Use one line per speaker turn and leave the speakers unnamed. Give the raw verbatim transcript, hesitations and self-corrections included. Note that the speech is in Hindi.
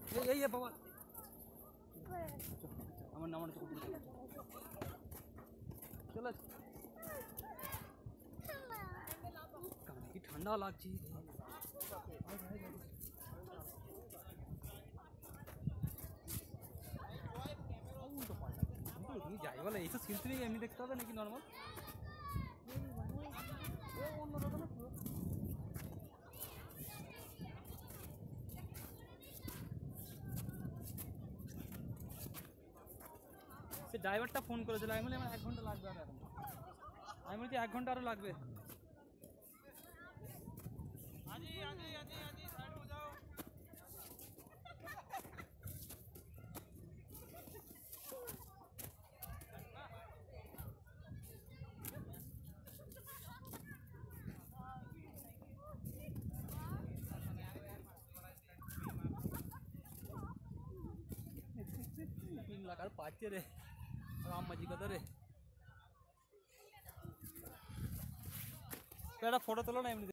এই বাবা আমার নামানো চলে কি ঠান্ডা লাগছে যাই বলে এইসব সিলসি এমনি দেখতে হবে নাকি নর্মাল সে ড্রাইভারটা ফোন করেছিল আমি বলি আমার এক ঘন্টা লাগবে আর এখন আমি বলছি এক ঘন্টা আরও লাগবে तीन लाख पाचे रे राम मजी कत रे फोटो तुलो ना